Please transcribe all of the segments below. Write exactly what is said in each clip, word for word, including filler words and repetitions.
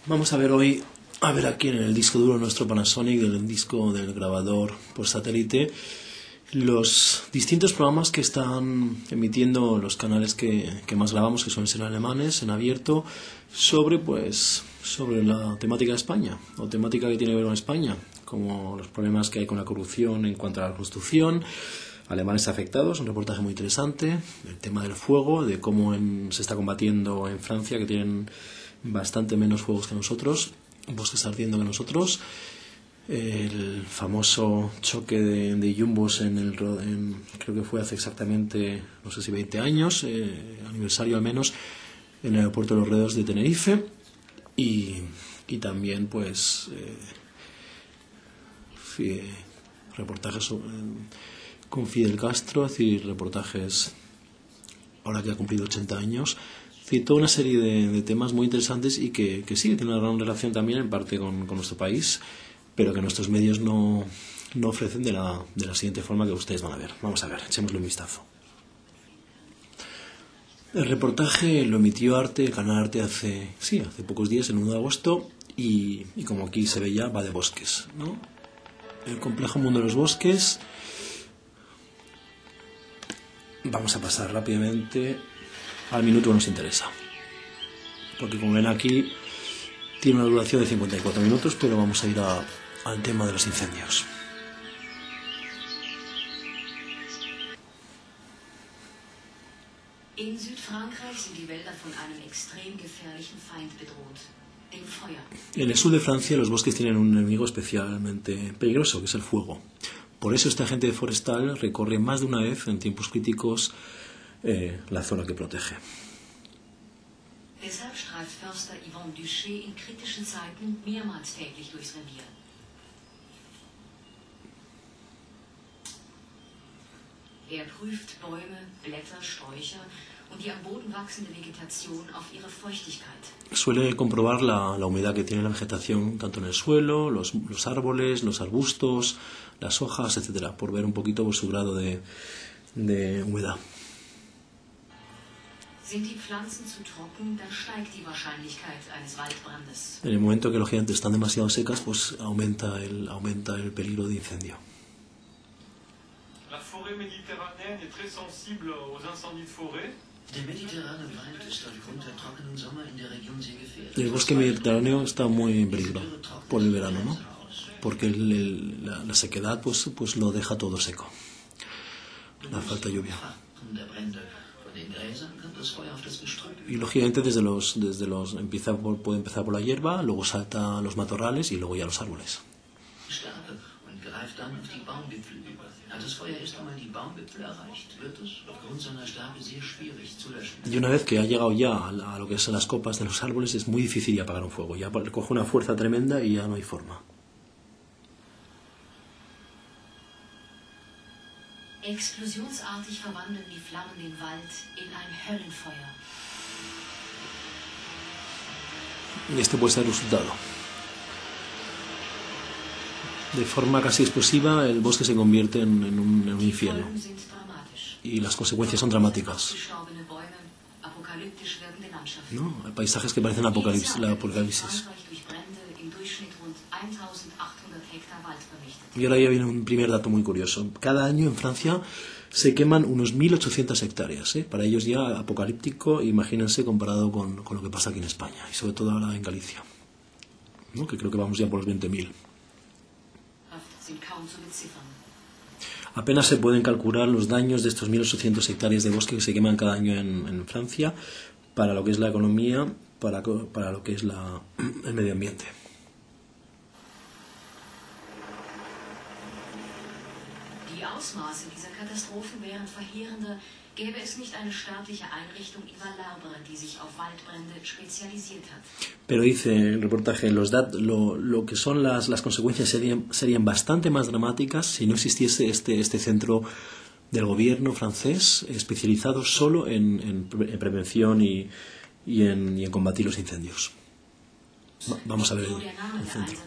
Vamos a ver hoy, a ver aquí en el disco duro nuestro Panasonic, del disco del grabador por satélite, los distintos programas que están emitiendo los canales que, que más grabamos, que suelen ser alemanes, en abierto, sobre pues sobre la temática de España, o temática que tiene que ver con España, como los problemas que hay con la corrupción en cuanto a la construcción, alemanes afectados, un reportaje muy interesante, el tema del fuego, de cómo en, se está combatiendo en Francia, que tienen bastante menos fuegos que nosotros, bosques ardiendo que nosotros, el famoso choque de, de jumbos en el en, creo que fue hace exactamente no sé si veinte años, eh, aniversario al menos, en el aeropuerto de los Redos de Tenerife, y, y también pues eh, sí, reportajes sobre, con Fidel Castro, es decir, reportajes ahora que ha cumplido ochenta años. Es decir, toda una serie de, de temas muy interesantes y que, que sí, tienen una gran relación también en parte con, con nuestro país, pero que nuestros medios no, no ofrecen de la, de la siguiente forma que ustedes van a ver. Vamos a ver, echémosle un vistazo. El reportaje lo emitió Arte, el canal Arte, hace, sí, hace pocos días, el uno de agosto, y, y como aquí se ve ya, va de bosques, ¿no? El complejo mundo de los bosques. Vamos a pasar rápidamente al minuto que nos interesa, porque como ven aquí tiene una duración de cincuenta y cuatro minutos, pero vamos a ir a, al tema de los incendios. In Südfrankreich sind die Wälder von einem extrem gefährlichen Feind bedroht, dem Feuer. En el sur de Francia los bosques tienen un enemigo especialmente peligroso, que es el fuego. Por eso este agente forestal recorre más de una vez en tiempos críticos eh, la zona que protege. Deshalb streift Förster Yvon Duché in kritischen Zeiten mehrmals täglich durchs Revier. Er prüft Bäume, Blätter, Sträucher und die am Boden wachsende Vegetation auf ihre Feuchtigkeit. Suele comprobar la, la humedad que tiene la vegetación, tanto en el suelo, los, los árboles, los arbustos, las hojas, etcétera, por ver un poquito por su grado de, de humedad. Sind die Pflanzen zu trocken, dann steigt die Wahrscheinlichkeit eines Waldbrandes. En el momento que lógicamente están demasiado secas, pues aumenta el, aumenta el peligro de incendio. La forêt méditerranéenne est très sensible aux incendies de forêt. Der mediterrane Wald ist aufgrund der trockenen Sommer in der Region sehr gefährdet. El bosque mediterráneo está muy en peligro por el verano, ¿no? Porque el, el, la, la sequedad pues, pues lo deja todo seco. La falta de lluvia. Y lógicamente desde los, desde los empieza por, puede empezar por la hierba, luego salta a los matorrales y luego ya a los árboles. Y una vez que ha llegado ya a, a lo que son las copas de los árboles, es muy difícil apagar un fuego. Ya coge una fuerza tremenda y ya no hay forma. Explosionsartig verwandeln die Flammen den Wald in ein Höllenfeuer. Y este puede ser el resultado. De forma casi explosiva, el bosque se convierte en, en, un, en un infierno. Y las consecuencias son dramáticas, ¿no? Hay paisajes que parecen apocalipsis, la apocalipsis. Y ahora ya viene un primer dato muy curioso. Cada año en Francia se queman unos mil ochocientas hectáreas, ¿eh? Para ellos ya apocalíptico, imagínense comparado con, con lo que pasa aquí en España, y sobre todo ahora en Galicia, ¿no? Que creo que vamos ya por los veinte mil. Apenas se pueden calcular los daños de estos mil ochocientas hectáreas de bosque que se queman cada año en, en Francia para lo que es la economía, para, para lo que es la, el medio ambiente. Die Ausmaße dieser Katastrophen wären verheerender, gäbe es nicht eine staatliche Einrichtung in Valarbres, die sich auf Waldbrände spezialisiert hat. Pero dice el reportaje, los dat, lo, lo que son las, las consecuencias serían, serían bastante más dramáticas si no existiese este, este centro del gobierno francés especializado solo en, en, en prevención y, y, en, y en combatir los incendios. Va, vamos a ver el, el centro.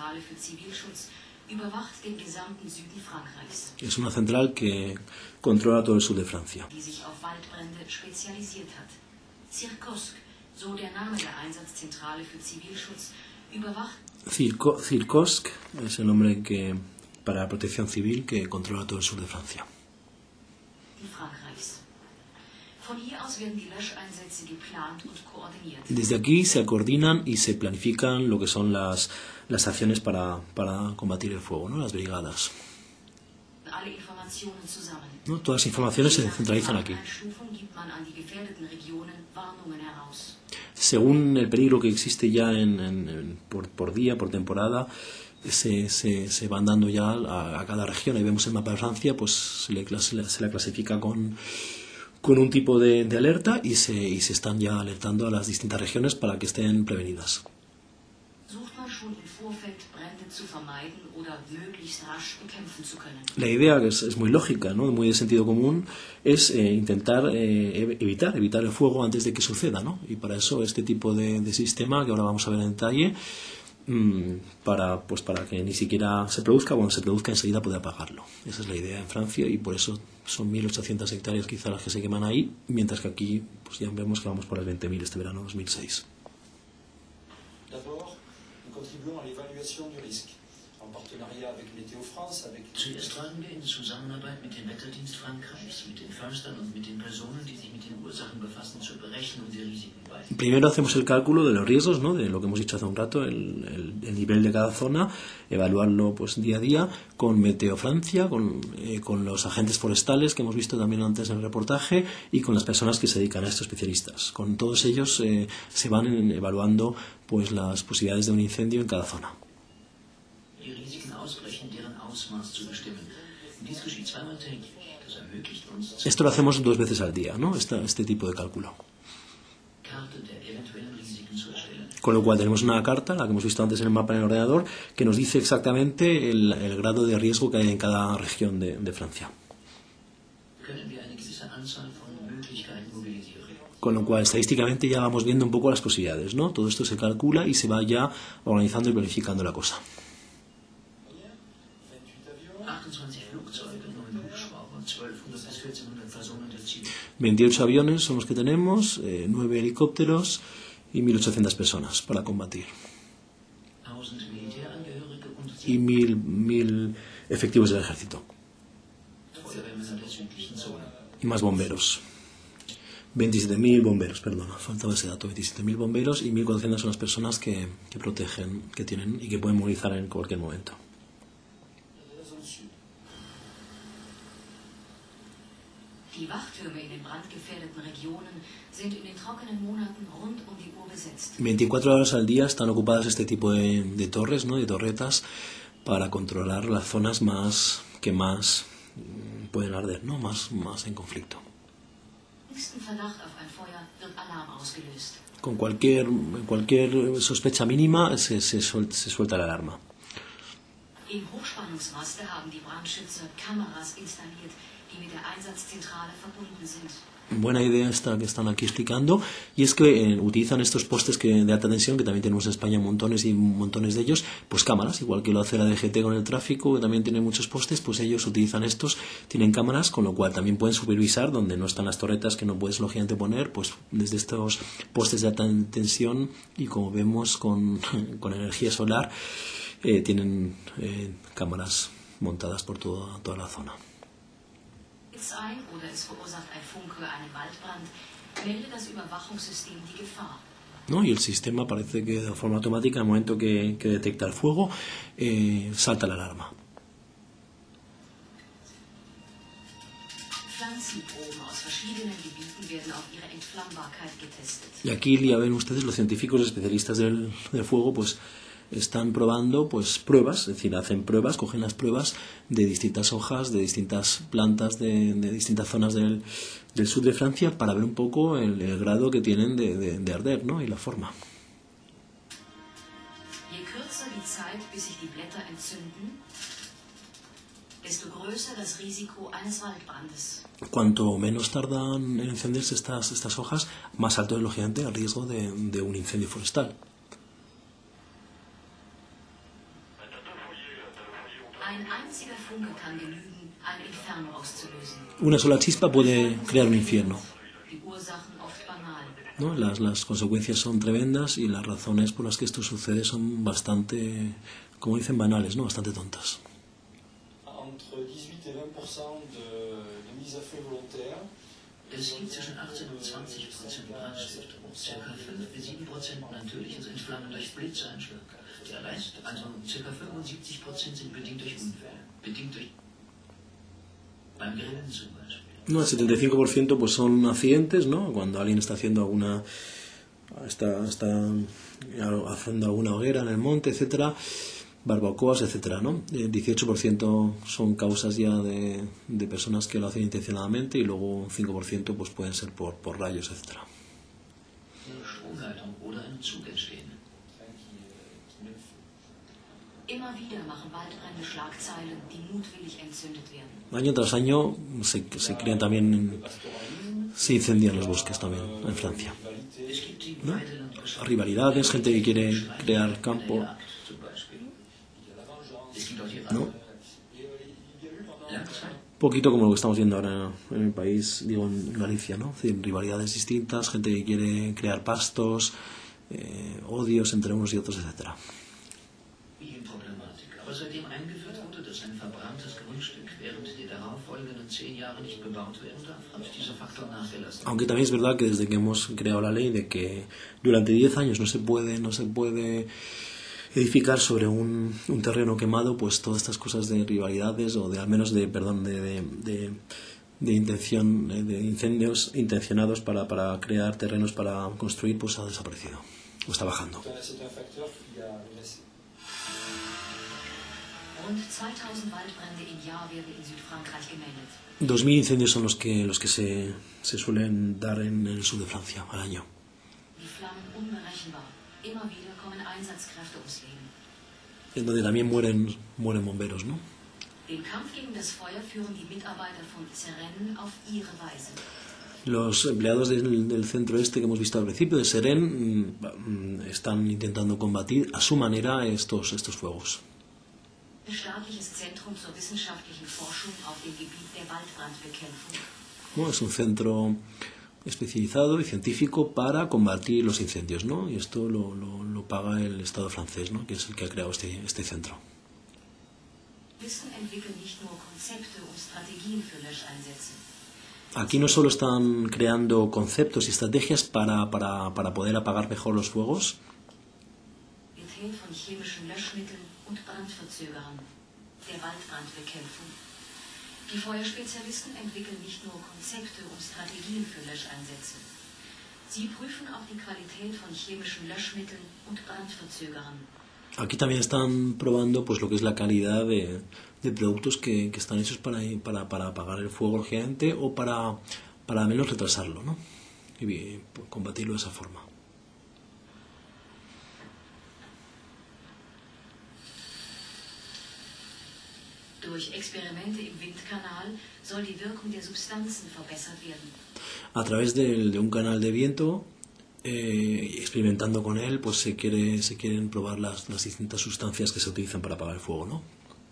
Es una central que controla todo el sur de Francia. So der Name der Einsatzzentrale für Zivilschutz überwacht. Circo, Circosc es el nombre que para la protección civil que controla todo el sur de Francia. Die Frankreichs. Von hier aus werden die Löscheinsätze geplant und koordiniert. Desde aquí se coordinan y se planifican lo que son las, las acciones para, para combatir el fuego, ¿no? Las brigadas. Alle Informationen zusammen. ¿No? Todas las informaciones se centralizan aquí. Einstufung gibt man an die gefährdeten Regionen Warnungen heraus. Según el peligro que existe ya en, en, en, por, por día, por temporada, se, se, se van dando ya a, a cada región. Ahí vemos el mapa de Francia, pues se, le, se, le, se la clasifica con, con un tipo de, de alerta y se, y se están ya alertando a las distintas regiones para que estén prevenidas. Sucht man schon im Vorfeld, Brände zu vermeiden oder möglichst rasch bekämpfen zu können. La idea, que es, es muy lógica, ¿no? Muy de sentido común, es eh, intentar eh, evitar, evitar el fuego antes de que suceda, ¿no? Y para eso este tipo de, de sistema, que ahora vamos a ver en detalle, mmm, para, pues para que ni siquiera se produzca, cuando se produzca enseguida puede apagarlo. Esa es la idea en Francia y por eso son mil ochocientas hectáreas quizá las que se queman ahí, mientras que aquí pues ya vemos que vamos por las veinte mil este verano dos mil seis. Contribuons à l'évaluation du risque, en partenariat avec Météo France, avec... Zuerst tragen wir in Zusammenarbeit mit dem Wetterdienst Frankreichs, mit den Förstern und mit den Personen, die sich mit den Ursachen befassen, zur Berechnung der Risiken bei. Primero hacemos el cálculo de los riesgos, ¿no? De lo que hemos dicho hace un rato, el, el, el nivel de cada zona, evaluarlo pues día a día con Meteo Francia, con, eh, con los agentes forestales que hemos visto también antes en el reportaje y con las personas que se dedican a estos especialistas. Con todos ellos eh, se van evaluando pues las posibilidades de un incendio en cada zona. Die Risiken ausbrechen, deren Ausmaß zu bestimmen. Dies geschieht zweimal täglich. Das ermöglicht uns... Esto lo hacemos dos veces al día, ¿no? Este, este tipo de cálculo. Karte der eventuellen Risiken zu erstellen. Con lo cual tenemos una carta, la que hemos visto antes en el mapa en el ordenador, que nos dice exactamente el, el grado de riesgo que hay en cada región de, de Francia. Können wir eine gewisse Anzahl von Möglichkeiten mobilisieren. Con lo cual, estadísticamente ya vamos viendo un poco las posibilidades, ¿no? Todo esto se calcula y se va ya organizando y planificando la cosa. achtundzwanzig Flugzeuge, neun Hubschrauber, zwölfhundert bis vierzehnhundert Personen der Ziel. veintiocho aviones son los que tenemos, eh, nueve helicópteros y mil ochocientas personas para combatir. tausend Militärangehörige und Y mil, mil efectivos del ejército. Feuerwehrmänner der südlichen Zone. Y más bomberos. veintisiete mil bomberos, perdona, faltaba ese dato, veintisiete mil bomberos y mil cuatrocientas son las personas que, que protegen, que tienen y que pueden movilizar en cualquier momento. Die Wachtürme in den brandgefährdeten Regionen sind in den trockenen Monaten rund um die Uhr besetzt. veinticuatro horas al día están ocupadas este tipo de, de torres, ¿no? De torretas para controlar las zonas más que más pueden arder, ¿no? Más, más en conflicto. Verdacht auf ein Feuer wird Alarm ausgelöst. Con cualquier, cualquier sospecha mínima se, se, suelta, se suelta la alarma. Im Hochspannungsmaste haben die Brandschützer Kameras installiert, die mit der Einsatzzentrale verbunden sind. Buena idea esta que están aquí explicando, y es que eh, utilizan estos postes que, de alta tensión, que también tenemos en España montones y montones de ellos, pues cámaras, igual que lo hace la D G T con el tráfico, que también tiene muchos postes, pues ellos utilizan estos, tienen cámaras, con lo cual también pueden supervisar donde no están las torretas que no puedes lógicamente poner, pues desde estos postes de alta tensión, y como vemos con, con energía solar, eh, tienen eh, cámaras montadas por toda, toda la zona. Ein oder es verursacht ein Funke einen Waldbrand, melde das Überwachungssystem die Gefahr. ¿No? Y el sistema parece que de forma automática, al momento que, que detecta el fuego, eh, salta la alarma. Pflanzenproben aus verschiedenen Gebieten werden auf ihre Entflammbarkeit getestet. Y aquí ya ven ustedes, los científicos especialistas del, del fuego, pues están probando pues pruebas, es decir, hacen pruebas, cogen las pruebas de distintas hojas, de distintas plantas, de, de distintas zonas del, del sur de Francia para ver un poco el, el grado que tienen de, de, de arder, ¿no? Y la forma. Je kürzer die Zeit, bis sich die Blätter entzünden, desto größer das Risiko eines Waldbrandes. Cuanto menos tardan en encenderse estas, estas hojas, más alto es lógicamente el riesgo de, de un incendio forestal. Ein einziger Funke kann genügen, ein Inferno auszulösen. Una sola chispa puede crear un infierno. die Ursachen oft banal. ¿no? Las, las consecuencias son tremendas y las razones por las que esto sucede son bastante, como dicen, banales, ¿no? Bastante tontas. Entre dix-huit et vingt pour cent de, de mise à feu volontaire. Es gibt zwischen achtzehn und zwanzig Prozent Brandstiftung, ca. fünf bis sieben Prozent natürliches Entflammen durch Blitzeinschlag. Der Rest, also ca. fünfundsiebzig Prozent, sind bedingt durch Unfälle, bedingt durch beim Grillen zum Beispiel. No, el setenta y cinco por ciento pues son accidentes, ¿no? Cuando alguien está haciendo alguna está, está haciendo alguna hoguera en el monte, etcétera, barbacoas, etcétera, ¿no? El dieciocho por ciento son causas ya de, de personas que lo hacen intencionadamente y luego un cinco por ciento pues pueden ser por, por rayos, etcétera. Immer wieder machen Waldbrände Schlagzeilen, die mutwillig entzündet werden. Año tras año se, se crean también, se incendian los bosques también en Francia, ¿no? Rivalidades, gente que quiere crear campo, ¿no? Poquito como lo que estamos viendo ahora en el país, digo en Galicia, ¿no? Es decir, rivalidades distintas, gente que quiere crear pastos, eh, odios entre unos y otros, etcétera. Seitdem eingeführt wurde, dass ein verbranntes Grundstück während der darauffolgenden zehn Jahre nicht bebaut werden darf, hat dieser Faktor nachgelassen. Aunque también es verdad que desde que hemos creado la ley de que durante diez años no se puede, no se puede edificar sobre un, un terreno quemado, pues todas estas cosas de rivalidades o de al menos de, perdón, de, de, de, de intención, de incendios intencionados para, para crear terrenos para construir, pues ha desaparecido o está bajando. Rund zweitausend Waldbrände im Jahr werden in Südfrankreich gemeldet. dos mil incendios son los que los que se, se suelen dar en el sur de Francia al año. Die Flammen unberechenbar. Immer wieder kommen Einsatzkräfte ums Leben. En donde también mueren mueren bomberos, ¿no? Den Kampf gegen das Feuer führen die Mitarbeiter von Seren auf ihre Weise. Los empleados del, del centro este que hemos visto al principio, de Seren, están intentando combatir a su manera estos estos fuegos. Staatliches Zentrum zur wissenschaftlichen Forschung auf dem Gebiet der Waldbrandbekämpfung. No, es un centro especializado y científico para combatir los incendios, ¿no? Y esto lo, lo, lo paga el Estado francés, ¿no? Que es el que ha creado este, este centro. Wissen entwickelt nicht nur Konzepte und Strategien für Löscheinsätze. Aquí no solo están creando conceptos y estrategias para, para, para poder apagar mejor los fuegos, Mit Hilfe von chemischen Löschmitteln und Brandverzögerern, der Waldbrandbekämpfung. Die Feuerspezialisten entwickeln nicht nur Konzepte und Strategien für Löscheinsätze. Sie prüfen auch die Qualität von chemischen Löschmitteln und Brandverzögerern. aquí también están probando pues lo que es la calidad de, de productos que, que están hechos para, para, para apagar el fuego lógicamente o para, para al menos retrasarlo, ¿no? Y bien, pues, combatirlo de esa forma. Durch Experimente im Windkanal soll die Wirkung der Substanzen verbessert werden. A través de, de un canal de viento, eh, experimentando con él, pues se quiere se quieren probar las, las distintas sustancias que se utilizan para apagar el fuego, ¿no?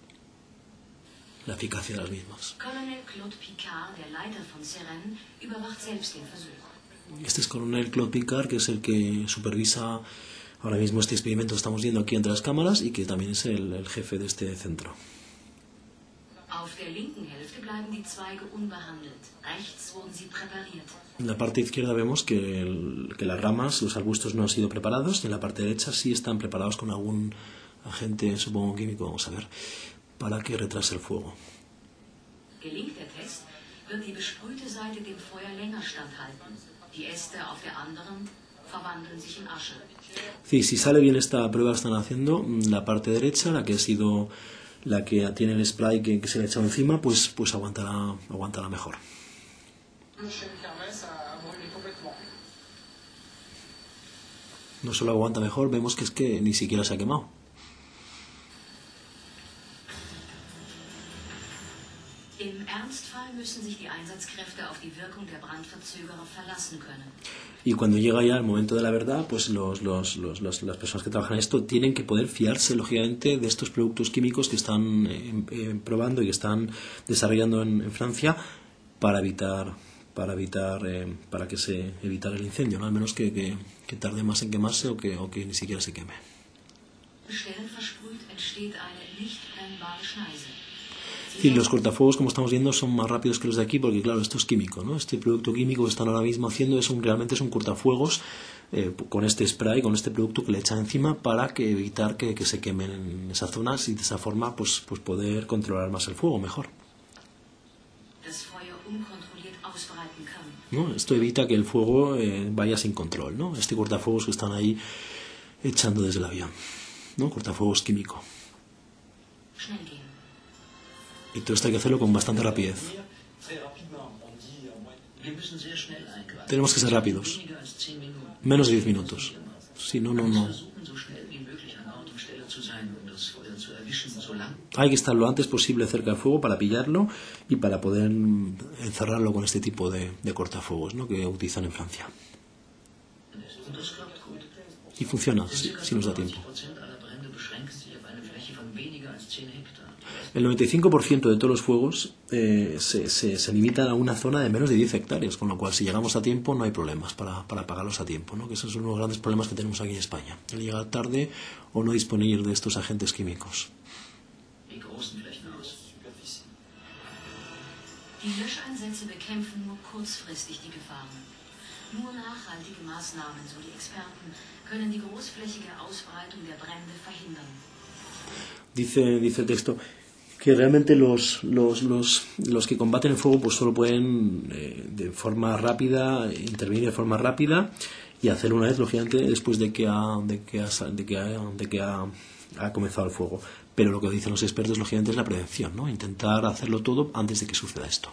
La eficacia de las mismas. Colonel Claude Picard, der Leiter von Seren, überwacht selbst den Versuch. Este es Coronel Claude Picard, que es el que supervisa ahora mismo este experimento que estamos viendo aquí entre las cámaras y que también es el, el jefe de este centro. Auf der linken Hälfte bleiben die Zweige unbehandelt. Rechts wurden sie präpariert. En la parte izquierda vemos que, el, que las ramas, los arbustos no han sido preparados y en la parte derecha sí están preparados con algún agente, supongo químico, vamos a ver, para que retrase el fuego. Gelingt der Test, wird die besprühte Seite dem Feuer länger standhalten. Die Äste auf der anderen verwandeln sich in Asche. Sí, si sale bien esta prueba que están haciendo, la parte derecha, la que ha sido la que tiene el spray que, que se le ha echado encima, pues, pues aguantará, aguantará mejor. No solo aguanta mejor, vemos que es que ni siquiera se ha quemado. Im Ernstfall müssen sich die Einsatzkräfte auf die Wirkung der Brandverzögerer verlassen können. Y cuando llega ya el momento de la verdad, pues los, los, los, los, las personas que trabajan en esto tienen que poder fiarse, lógicamente, de estos productos químicos que están eh, eh, probando y que están desarrollando en, en Francia para evitar, para evitar eh, para que se evitar el incendio, ¿no? Al menos que, que, que tarde más en quemarse o que, o que ni siquiera se queme. Y los cortafuegos, como estamos viendo, son más rápidos que los de aquí porque, claro, esto es químico, ¿no? Este producto químico que están ahora mismo haciendo es un, realmente es un cortafuegos eh, con este spray, con este producto que le echan encima para que evitar que, que se quemen en esas zonas y de esa forma pues, pues poder controlar más el fuego mejor, ¿no? Esto evita que el fuego eh, vaya sin control, ¿no? Este cortafuegos que están ahí echando desde el avión, ¿no? Cortafuegos químico. Y todo esto hay que hacerlo con bastante rapidez. Tenemos que ser rápidos. Menos de diez minutos. Si no, no, no. Hay que estar lo antes posible cerca del fuego para pillarlo y para poder encerrarlo con este tipo de, de cortafuegos, ¿no? Que utilizan en Francia. Y funciona, si, si nos da tiempo. El noventa y cinco por ciento de todos los fuegos eh, se, se, se limitan a una zona de menos de diez hectáreas, con lo cual si llegamos a tiempo no hay problemas para, para apagarlos a tiempo, ¿no? Que esos son uno de los grandes problemas que tenemos aquí en España, el llegar tarde o no disponer de estos agentes químicos. Die Löscheinsätze bekämpfen nur kurzfristig die Gefahren. Nur nachhaltige Maßnahmen, so die Experten, können die großflächige Ausbreitung der Brände verhindern. Dice, dice el texto que realmente los, los, los, los que combaten el fuego pues solo pueden eh, de forma rápida, intervenir de forma rápida y hacerlo una vez, lógicamente, después de que ha, de que ha, de que ha, de que ha, ha comenzado el fuego. Pero lo que dicen los expertos, lógicamente, es la prevención, ¿no? Intentar hacerlo todo antes de que suceda esto.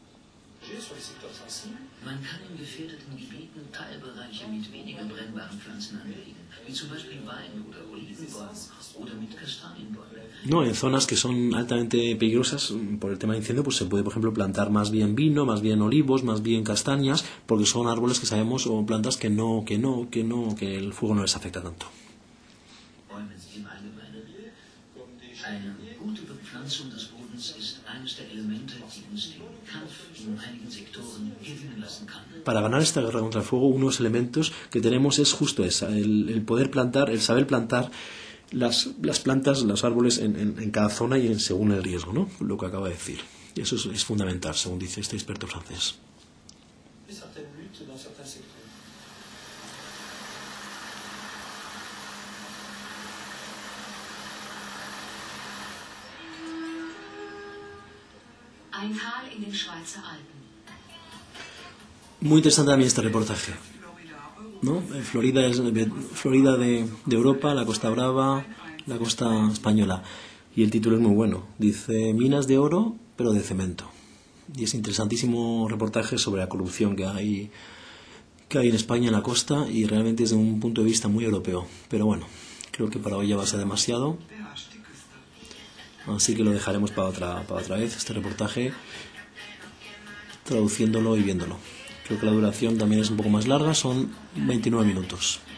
Man kann in gefährdeten Gebieten Teilbereiche mit weniger brennbaren Pflanzen anlegen, wie zum Beispiel Wein- oder Olivenbäume oder mit Kastanienbäumen. No, en zonas que son altamente peligrosas por el tema de incendio, pues se puede, por ejemplo, plantar más bien vino, más bien olivos, más bien castañas, porque son árboles que sabemos o plantas que no, que no, que no, que el fuego no les afecta tanto. Bäume im Allgemeinen. Eine gute Bepflanzung des Bodens ist eines der Elemente, die uns den Kampf in einigen Sektoren gewinnen lassen kann. Para ganar esta guerra contra el fuego, unos elementos que tenemos es justo esa, el, el poder plantar, el saber plantar las, las plantas, los árboles en, en, en cada zona y en, según el riesgo, ¿no? Lo que acaba de decir. Y eso es, es fundamental, según dice este experto francés. Ein Tal in den Schweizer Alpen. Muy interesante también este reportaje, ¿no? Florida es Florida de, de Europa, la Costa Brava, la costa española. Y el título es muy bueno. Dice minas de oro, pero de cemento. Y es interesantísimo reportaje sobre la corrupción que hay que hay en España, en la costa, y realmente es de un punto de vista muy europeo. Pero bueno, creo que para hoy ya va a ser demasiado. Así que lo dejaremos para otra, para otra vez, este reportaje, traduciéndolo y viéndolo. Creo que la duración también es un poco más larga, son veintinueve minutos.